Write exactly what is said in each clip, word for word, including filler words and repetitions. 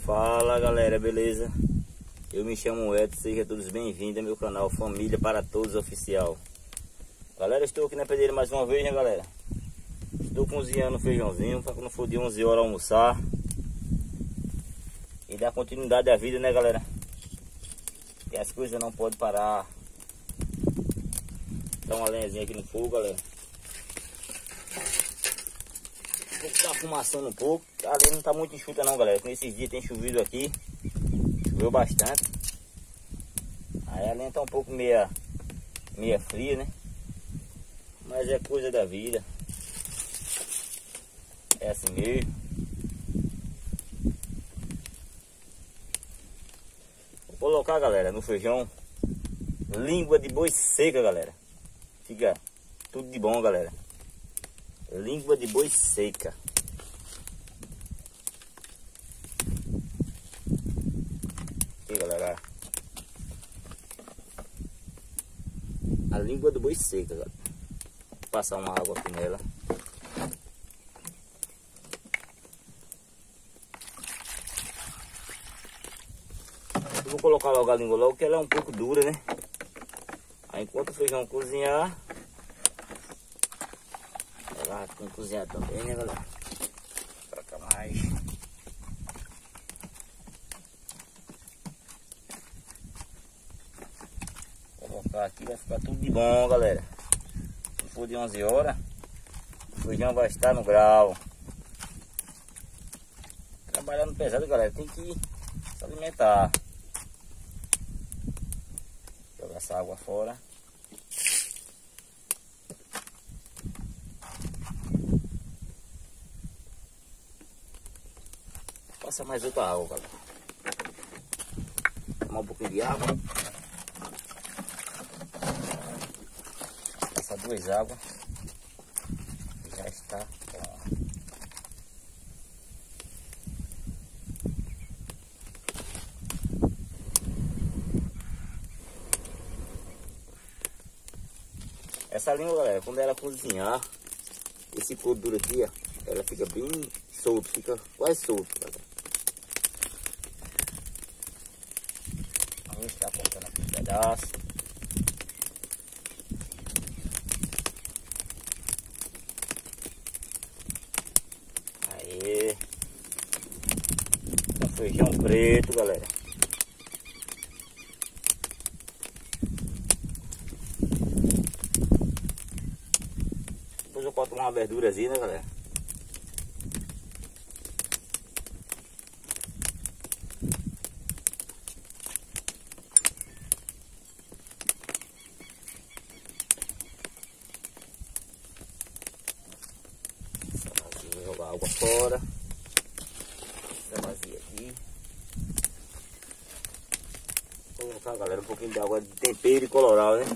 Fala galera, beleza? Eu me chamo Edson, sejam todos bem-vindos ao meu canal Família para Todos Oficial. Galera, estou aqui na pedreira mais uma vez, né galera? Estou cozinhando feijãozinho para quando for de onze horas almoçar e dar continuidade à vida, né galera? E as coisas não podem parar. Dá uma lenhazinha aqui no fogo, galera. Vou ficar fumaçando um pouco. A lenha não tá muito enxuta não, galera. Com esses dias tem chovido aqui. Choveu bastante. Aí a lenha tá um pouco meia, meia fria, né? Mas é coisa da vida. É assim mesmo. Vou colocar, galera, no feijão língua de boi seca, galera. Fica tudo de bom, galera. Língua de boi seca. Aqui, galera. A língua do boi seca, galera. Vou passar uma água aqui nela. Eu vou colocar logo a língua logo, que ela é um pouco dura, né? Aí enquanto o feijão cozinhar, ela tem que cozinhar também, né galera? Pra cá mais. Vou colocar aqui, vai ficar tudo de bom, galera. Se for de onze horas, o feijão vai estar no grau. Trabalhando pesado, galera, tem que se alimentar. Jogar essa água fora. Passa mais outra água, galera. Tomar um pouquinho de água. Passa duas águas. Já está bom. Essa língua, galera, quando ela cozinhar, esse couro duro aqui, ó, ela fica bem solto, fica quase solto, galera. Vamos estar cortando aqui um pedaço. Aí. É feijão preto, galera. Depois eu corto uma verdurazinha, né, galera? Jogar água fora. Essa vazia aqui. Vou colocar, galera, um pouquinho de água de tempero e colorau, né?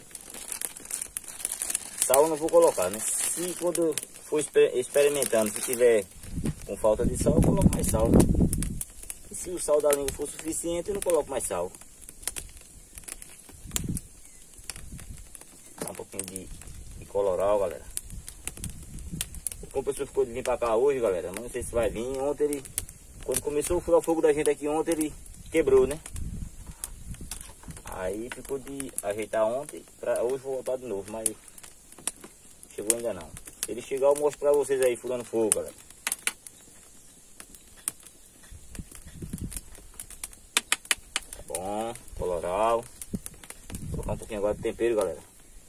Sal eu não vou colocar, né? Se quando for experimentando, se tiver com falta de sal, eu coloco mais sal. E se o sal da língua for suficiente, eu não coloco mais sal. Dá um pouquinho de, de colorau, galera. O professor ficou de vir pra cá hoje, galera. Não sei se vai vir. Ontem ele, quando começou o furar fogo da gente aqui ontem, ele quebrou, né? Aí ficou de ajeitar ontem. Pra hoje vou voltar de novo, mas chegou ainda não. Se ele chegar, eu mostro pra vocês aí furando fogo, galera. Tá bom, colorau. Vou colocar um pouquinho agora de tempero, galera.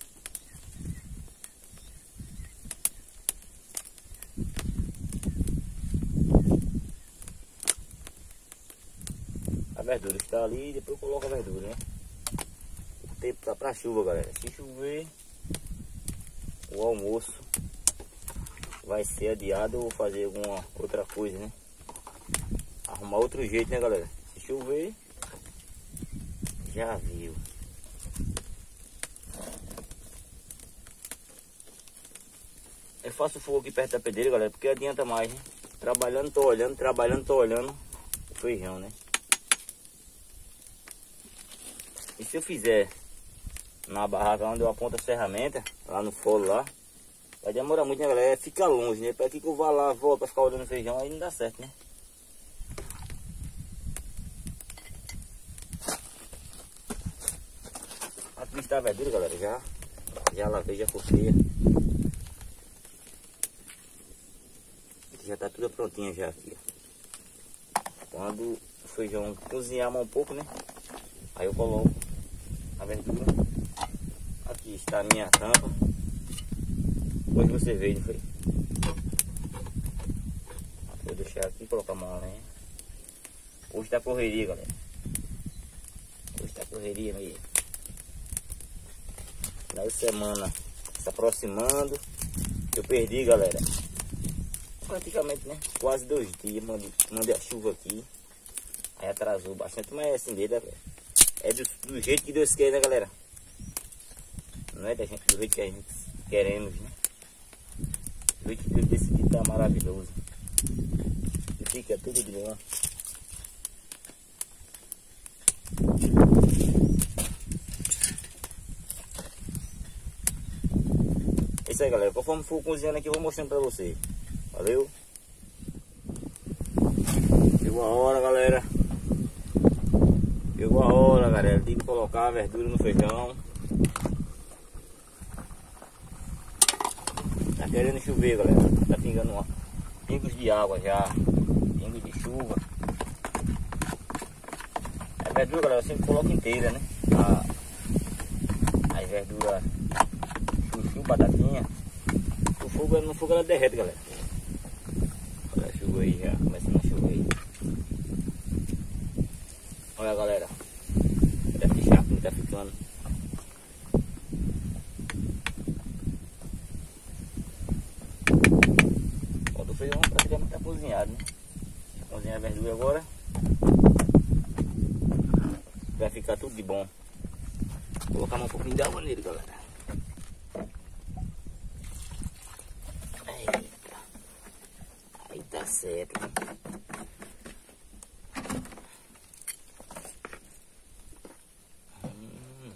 A verdura está ali e depois coloca a verdura, né? O tempo tá pra chuva, galera. Se chover, o almoço vai ser adiado ou fazer alguma outra coisa, né? Arrumar outro jeito, né, galera? Se chover, já viu. Eu faço fogo aqui perto da pedreira, galera, porque adianta mais, né? Trabalhando, tô olhando, trabalhando, tô olhando o feijão, né? E se eu fizer na barraca onde eu aponto as ferramentas, lá no folo lá, vai demorar muito, né, galera? Fica longe, né? Para que eu vá lá, volto para ficar olhando feijão, aí não dá certo, né? está a verdura, galera. Já, já lavei, já cortei. Já tá tudo prontinho já aqui. Quando o feijão cozinhar um pouco, né? Aí eu coloco a verdura. Aqui está a minha tampa. Depois você vê, não foi? Vou deixar aqui, colocar a mão, né? Hoje tá correria, galera. Hoje tá correria aí. Final de semana se aproximando. Eu perdi, galera, praticamente, né? Quase dois dias. Mandei, mandei a chuva aqui. Aí atrasou bastante, mas é assim mesmo, né, galera? É do, do jeito que Deus quer, né, galera? Não é da gente, do jeito que a gente queremos, né? Do jeito que Deus decidiu, tá maravilhoso. E fica tudo de bom. É isso aí, galera. Conforme for cozinhando aqui, eu vou mostrando pra vocês. Valeu? Chegou a hora, galera. Chegou a hora, galera. Tem que colocar a verdura no feijão. Tá querendo chover, galera. Tá pingando uma... pingos de água já. Pingos de chuva. A verdura, galera, eu sempre coloco inteira, né? A, a verdura chuchu, batatinha. O fogo, no fogo ela derrete, galera. Olha a chuva aí já. Começando a chover aí. Olha, galera. Olha esse charco que tá ficando. O feijão praticamente tá cozinhado, né? Vou cozinhar a verdura agora. Vai ficar tudo de bom. Vou colocar um pouquinho de água nele, galera. Eita. Aí tá certo. Hum.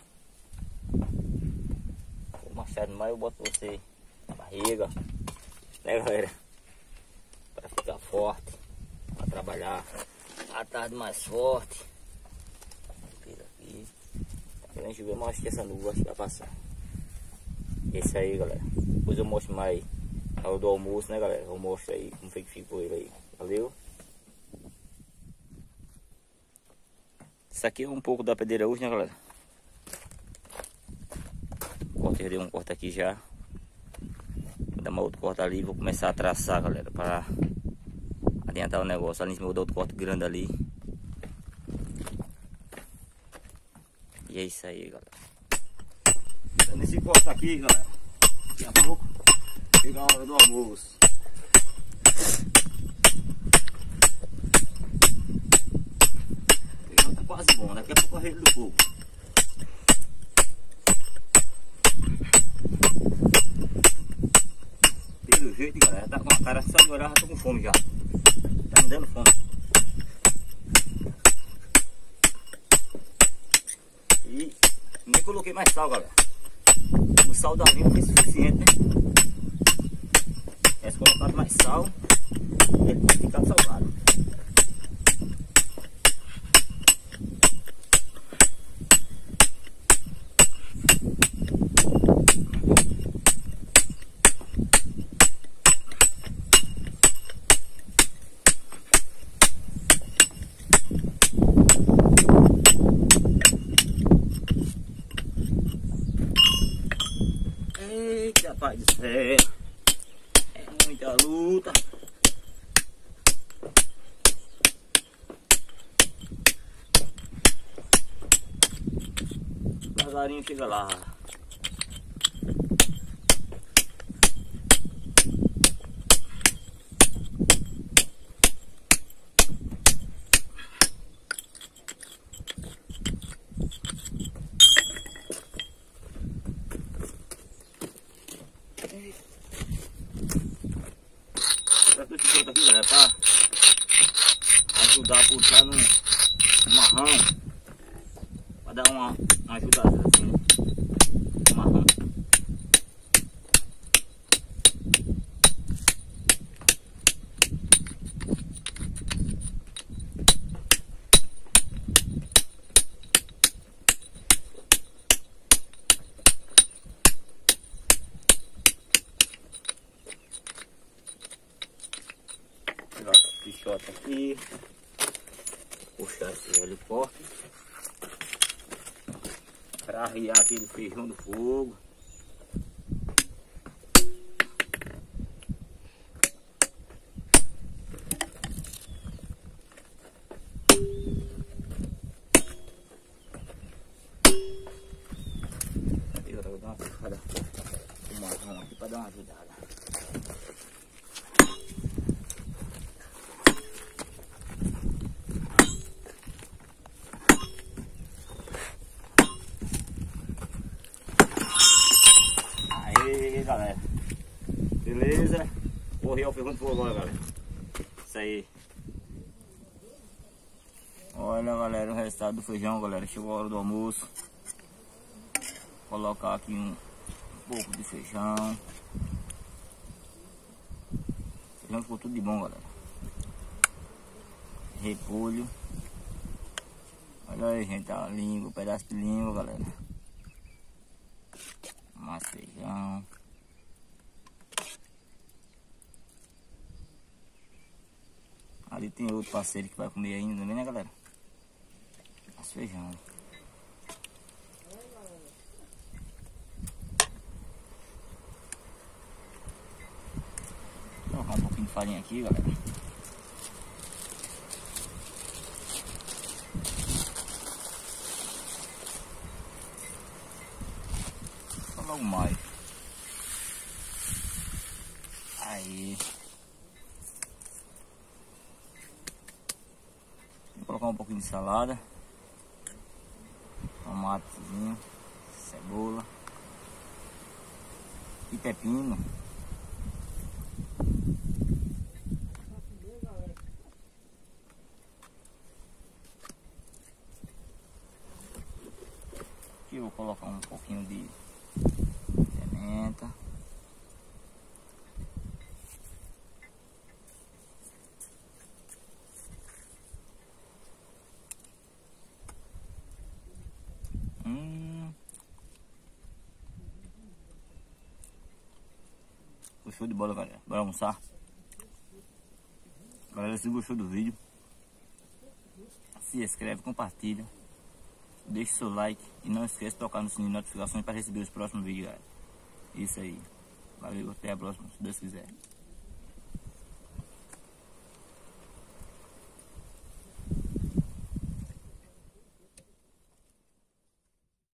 O machado mais eu boto você na barriga, né, galera? Para ficar forte, para trabalhar a tarde mais forte. Aqui. Tá querendo chover, mas acho que essa nuvem acho que vai passar. Esse aí, galera. Depois eu mostro mais a hora do almoço, né, galera? Eu mostro aí como foi que ficou ele aí. Valeu? Isso aqui é um pouco da pedeira hoje, né, galera? Cortei, dei um corte aqui já. Vou dar uma outro corte ali e vou começar a traçar, galera, para adiantar o negócio. Ali em cima eu vou dar outro corte grande ali. E é isso aí, galera. Nesse corte aqui, galera, daqui a pouco chega a hora do almoço. O feijão tá quase bom, daqui a pouco eu arredo do fogo. Pelo jeito, galera, tá com a cara só de olhar, já tô com fome já. Tá me dando fome. E nem coloquei mais sal, galera. O sal da linha foi suficiente, né? Se colocar mais sal, ele pode ficar salgado. Eita, pai do céu, é muita luta. Devagarinho chega lá. Esse aqui, galera, pra ajudar a puxar no marrão, pra dar uma, uma ajudada assim no marrão. aqui. Puxar esse heliporte. Para arriar aquele feijão do fogo. Eu vou dar uma puxada com marrom aqui para dar uma ajudada. Aí galera, beleza? Correu o feijão do fogo agora, galera. Isso aí. Olha galera, o resultado do feijão, galera. Chegou a hora do almoço. Vou colocar aqui um pouco de feijão. O feijão ficou tudo de bom, galera. Repolho. Olha aí, gente, a língua, um pedaço de língua, galera. Mais feijão. Ali tem outro parceiro que vai comer ainda também, né, galera? Mais feijão. Vou colocar um pouquinho de farinha aqui, galera. Só logo mais. Aí. Vou colocar um pouquinho de salada. Tomatezinho. Cebola. E pepino. Aqui eu vou colocar um pouquinho de pimenta. Hum. Show de bola, galera. Bora almoçar. Galera, se gostou do vídeo, se inscreve, compartilha, deixe seu like e não esqueça de tocar no sininho de notificações para receber os próximos vídeos, galera. Isso aí. Valeu, até a próxima, se Deus quiser.